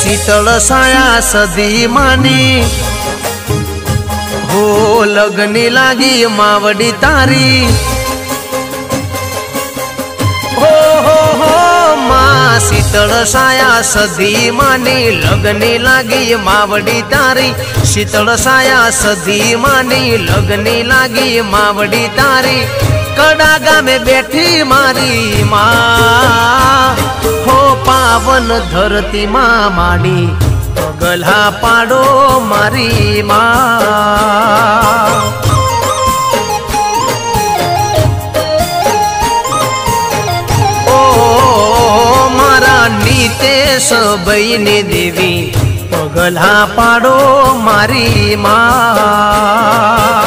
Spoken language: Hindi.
शीतल साया सदी मानी हो लगनी लागी मावड़ी तारी हो माँ शीतल साया सदी मानी लगनी लागी मावड़ी तारी शीतल साया सदी मानी लगनी लागी मावड़ी तारी कड़ा गामे बैठी मारी माँ हो पावन धरती माँ माड़ी पगला पाड़ो मारी माँ ओ मारा नीतेश बईने देवी पगला पाड़ो मारी माँ।